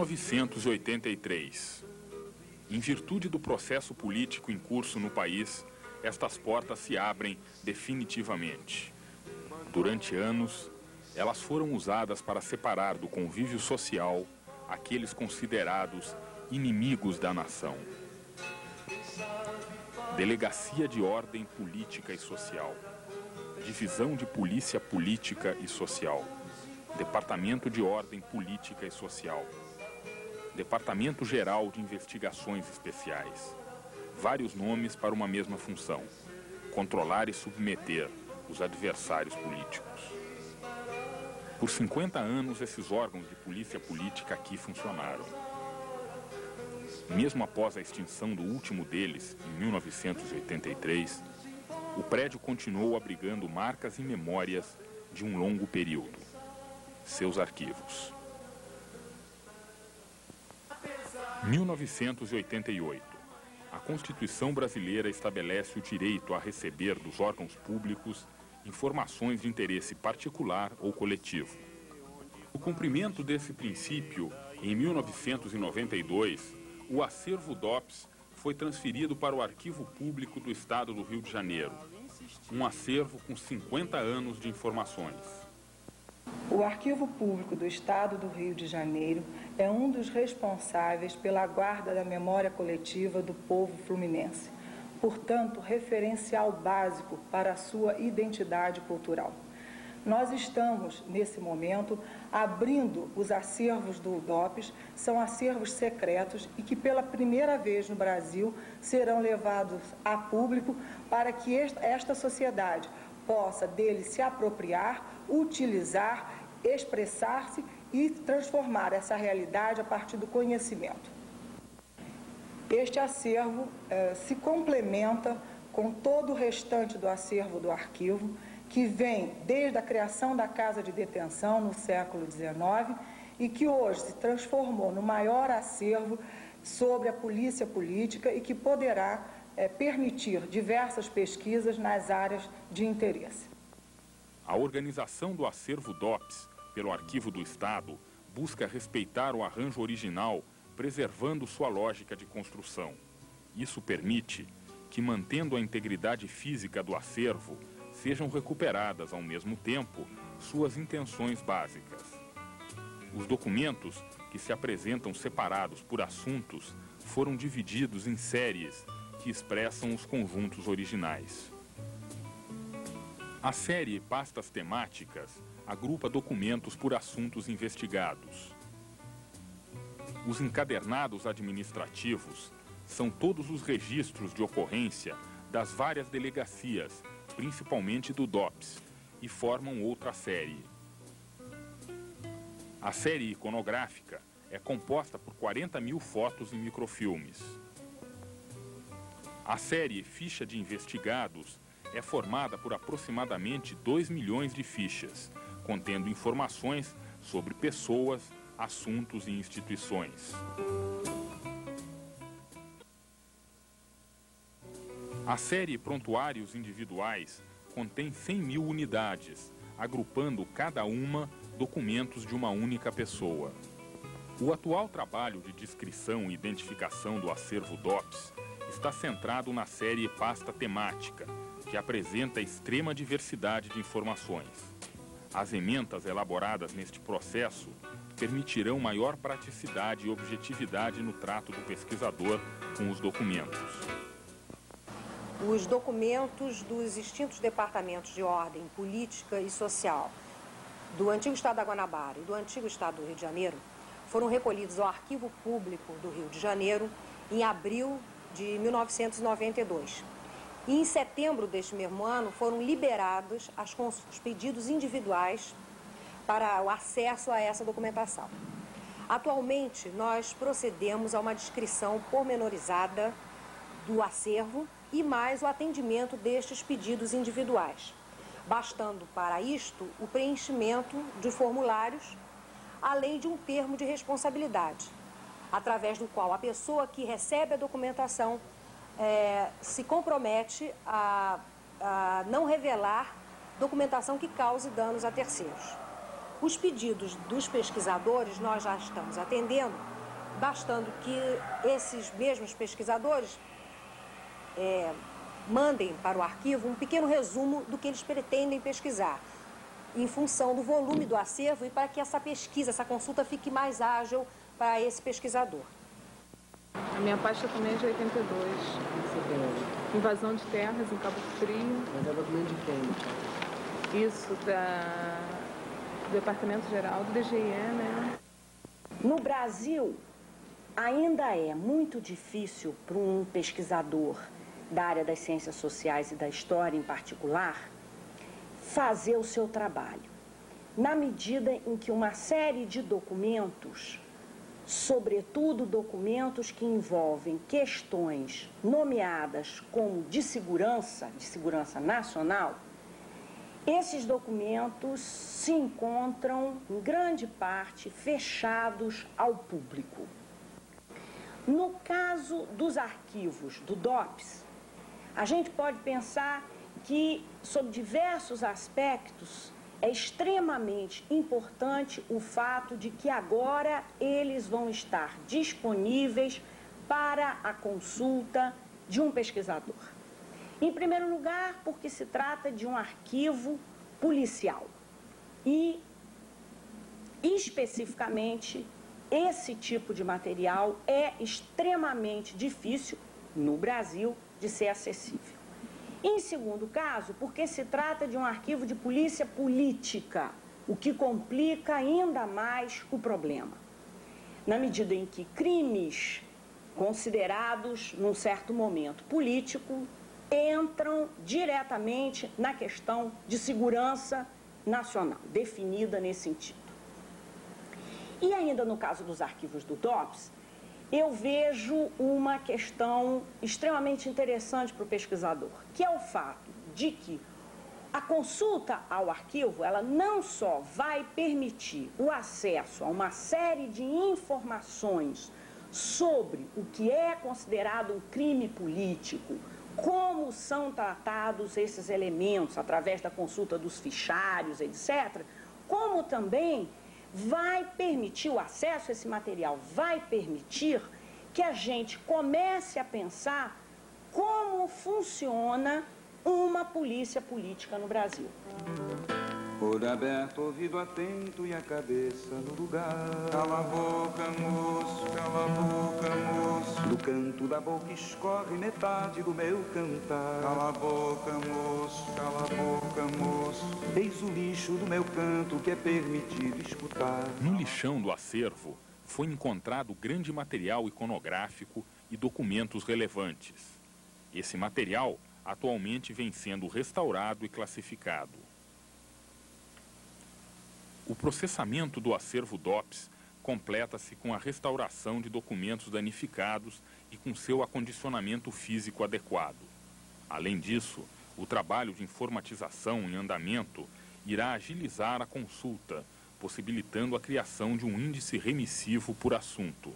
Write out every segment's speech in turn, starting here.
1983. Em virtude do processo político em curso no país, estas portas se abrem definitivamente. Durante anos, elas foram usadas para separar do convívio social aqueles considerados inimigos da nação. Delegacia de Ordem Política e Social, Divisão de Polícia Política e Social, Departamento de Ordem Política e Social, Departamento Geral de Investigações Especiais. Vários nomes para uma mesma função: controlar e submeter os adversários políticos. Por 50 anos, esses órgãos de polícia política aqui funcionaram. Mesmo após a extinção do último deles, em 1983, o prédio continuou abrigando marcas e memórias de um longo período. Seus arquivos. 1988. A Constituição brasileira estabelece o direito a receber dos órgãos públicos informações de interesse particular ou coletivo. No cumprimento desse princípio, em 1992, o acervo DOPS foi transferido para o Arquivo Público do Estado do Rio de Janeiro, um acervo com 50 anos de informações. O Arquivo Público do Estado do Rio de Janeiro é um dos responsáveis pela guarda da memória coletiva do povo fluminense, portanto, referencial básico para a sua identidade cultural. Nós estamos, nesse momento, abrindo os acervos do DOPS, são acervos secretos e que pela primeira vez no Brasil serão levados a público para que esta sociedade possa dele se apropriar, utilizar, expressar-se e transformar essa realidade a partir do conhecimento. Este acervo se complementa com todo o restante do acervo do arquivo, que vem desde a criação da Casa de Detenção no século XIX e que hoje se transformou no maior acervo sobre a polícia política e que poderá permitir diversas pesquisas nas áreas de interesse. A organização do acervo DOPS pelo Arquivo do Estado busca respeitar o arranjo original, preservando sua lógica de construção. Isso permite que, mantendo a integridade física do acervo, sejam recuperadas, ao mesmo tempo, suas intenções básicas. Os documentos, que se apresentam separados por assuntos, foram divididos em séries que expressam os conjuntos originais. A série Pastas Temáticas agrupa documentos por assuntos investigados. Os encadernados administrativos são todos os registros de ocorrência das várias delegacias, principalmente do DOPS, e formam outra série. A série iconográfica é composta por 40.000 fotos e microfilmes. A série Ficha de Investigados é formada por aproximadamente 2 milhões de fichas, contendo informações sobre pessoas, assuntos e instituições. A série Prontuários Individuais contém 100.000 unidades, agrupando cada uma documentos de uma única pessoa. O atual trabalho de descrição e identificação do acervo DOPS está centrado na série Pasta Temática, que apresenta extrema diversidade de informações. As emendas elaboradas neste processo permitirão maior praticidade e objetividade no trato do pesquisador com os documentos. Os documentos dos extintos departamentos de ordem política e social do antigo Estado da Guanabara e do antigo Estado do Rio de Janeiro foram recolhidos ao Arquivo Público do Rio de Janeiro em abril de 1992. E em setembro deste mesmo ano foram liberados os pedidos individuais para o acesso a essa documentação. Atualmente, nós procedemos a uma descrição pormenorizada do acervo e mais o atendimento destes pedidos individuais, bastando para isto o preenchimento de formulários, além de um termo de responsabilidade, através do qual a pessoa que recebe a documentação se compromete a não revelar documentação que cause danos a terceiros. Os pedidos dos pesquisadores nós já estamos atendendo bastando que esses mesmos pesquisadores mandem para o arquivo um pequeno resumo do que eles pretendem pesquisar, em função do volume do acervo e para que essa pesquisa, essa consulta fique mais ágil para esse pesquisador. A minha pasta também é de 82. Invasão de terras em Cabo Frio. Mas é documento de quem? Isso, do Departamento Geral do DGE, né? No Brasil, ainda é muito difícil para um pesquisador da área das ciências sociais e da história em particular fazer o seu trabalho, na medida em que uma série de documentos, sobretudo documentos que envolvem questões nomeadas como de segurança nacional, esses documentos se encontram, em grande parte, fechados ao público. No caso dos arquivos do DOPS, a gente pode pensar que, sob diversos aspectos, é extremamente importante o fato de que agora eles vão estar disponíveis para a consulta de um pesquisador. Em primeiro lugar, porque se trata de um arquivo policial e, especificamente, esse tipo de material é extremamente difícil, no Brasil, de ser acessível. Em segundo caso, porque se trata de um arquivo de polícia política, o que complica ainda mais o problema. Na medida em que crimes considerados, num certo momento político, entram diretamente na questão de segurança nacional, definida nesse sentido. E ainda no caso dos arquivos do DOPS, eu vejo uma questão extremamente interessante para o pesquisador, que é o fato de que a consulta ao arquivo, ela não só vai permitir o acesso a uma série de informações sobre o que é considerado um crime político, como são tratados esses elementos através da consulta dos fichários, etc., como também vai permitir o acesso a esse material, vai permitir que a gente comece a pensar como funciona uma polícia política no Brasil. Olho aberto, ouvido atento e a cabeça no lugar. Cala a boca, moço, cala a boca, moço. Do canto da boca escorre metade do meu cantar. Cala a boca, moço, cala a boca, moço. Eis o lixo do meu canto que é permitido escutar. No lixão do acervo foi encontrado grande material iconográfico e documentos relevantes. Esse material atualmente vem sendo restaurado e classificado. O processamento do acervo DOPS completa-se com a restauração de documentos danificados e com seu acondicionamento físico adequado. Além disso, o trabalho de informatização em andamento irá agilizar a consulta, possibilitando a criação de um índice remissivo por assunto.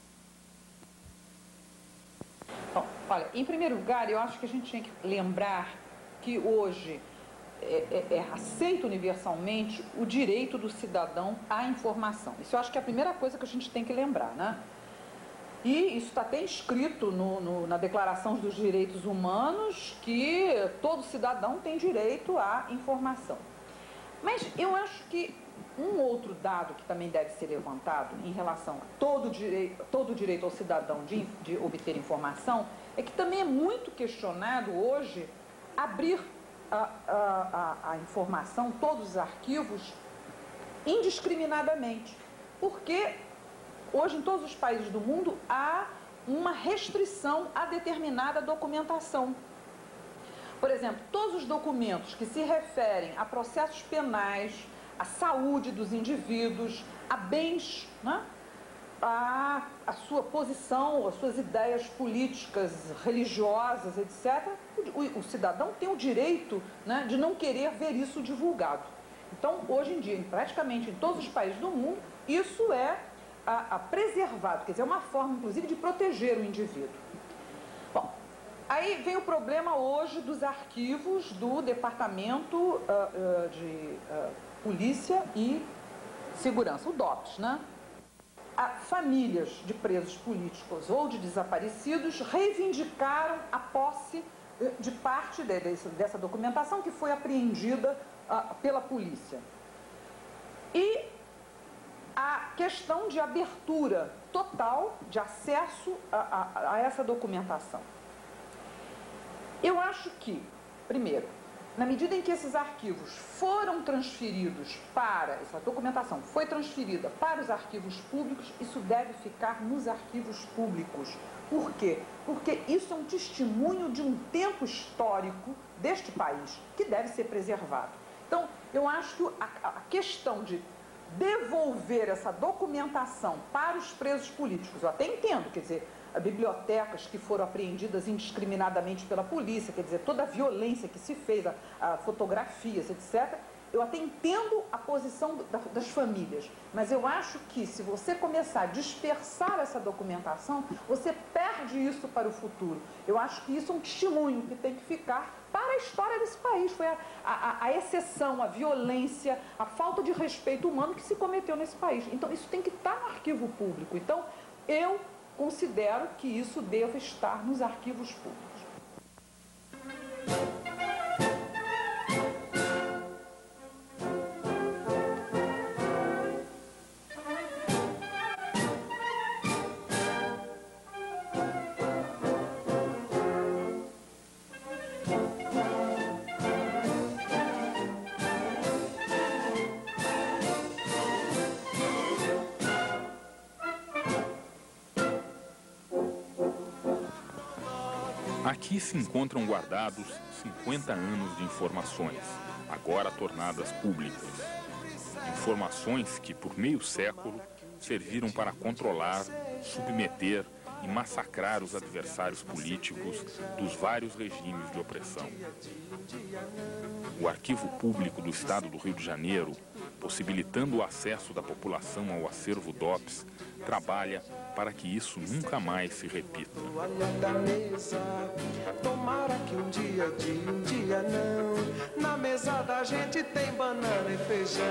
Bom, olha, em primeiro lugar, eu acho que a gente tinha que lembrar que hoje é aceito universalmente o direito do cidadão à informação. Isso eu acho que é a primeira coisa que a gente tem que lembrar, né? E isso está até escrito na Declaração dos Direitos Humanos, que todo cidadão tem direito à informação. Mas eu acho que um outro dado que também deve ser levantado em relação a todo direito ao cidadão de obter informação é que também é muito questionado hoje abrir a informação, todos os arquivos, indiscriminadamente. Porque hoje, em todos os países do mundo, há uma restrição a determinada documentação. Por exemplo, todos os documentos que se referem a processos penais, à saúde dos indivíduos, a bens, né? a sua posição, as suas ideias políticas, religiosas, etc., o cidadão tem o direito, né, de não querer ver isso divulgado. Então, hoje em dia, praticamente em todos os países do mundo, isso é preservado, quer dizer, é uma forma, inclusive, de proteger o indivíduo. Bom, aí vem o problema hoje dos arquivos do Departamento de Polícia e Segurança, o DOPS, né? famílias de presos políticos ou de desaparecidos reivindicaram a posse de parte dessa documentação que foi apreendida pela polícia. E a questão de abertura total de acesso a essa documentação. Eu acho que, primeiro, na medida em que esses arquivos foram transferidos essa documentação foi transferida para os arquivos públicos, isso deve ficar nos arquivos públicos. Por quê? Porque isso é um testemunho de um tempo histórico deste país, que deve ser preservado. Então, eu acho que a questão de devolver essa documentação para os presos políticos, eu até entendo, quer dizer, bibliotecas que foram apreendidas indiscriminadamente pela polícia, quer dizer, toda a violência que se fez, fotografias, etc., eu até entendo a posição das famílias, mas eu acho que se você começar a dispersar essa documentação, você perde isso para o futuro. Eu acho que isso é um testemunho que tem que ficar para a história desse país. Foi a exceção, a violência, a falta de respeito humano que se cometeu nesse país. Então, isso tem que estar no arquivo público. Então, eu considero que isso deva estar nos arquivos públicos. Aqui se encontram guardados 50 anos de informações, agora tornadas públicas. Informações que, por meio século, serviram para controlar, submeter e massacrar os adversários políticos dos vários regimes de opressão. O Arquivo Público do Estado do Rio de Janeiro, possibilitando o acesso da população ao acervo DOPS, trabalha para que isso nunca mais se repita. Tomara que um dia não. Na mesa da gente tem banana e feijão.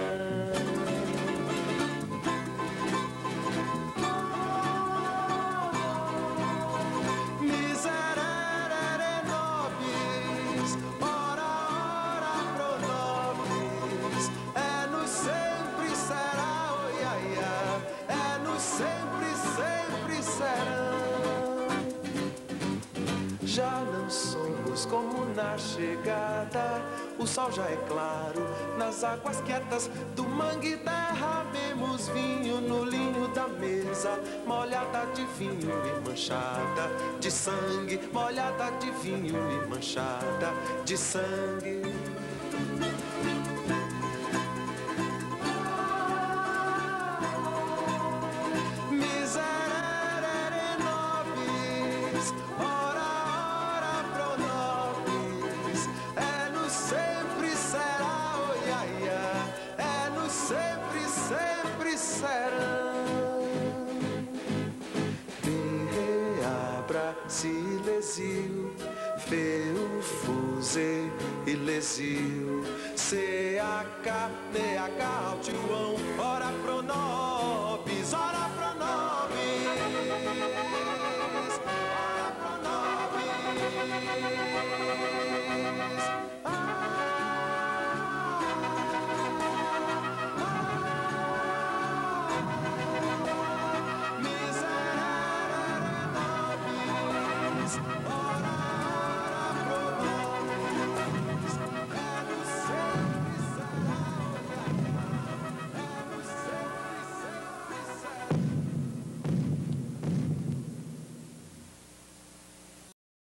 Já não somos como na chegada, o sol já é claro, nas águas quietas do mangue derramemos vinho no linho da mesa, molhada de vinho e manchada de sangue, molhada de vinho e manchada de sangue. Silesio, feu, fuse, ilesio, CH, NH, altiuão, ora pro nobis, ora pro nobis.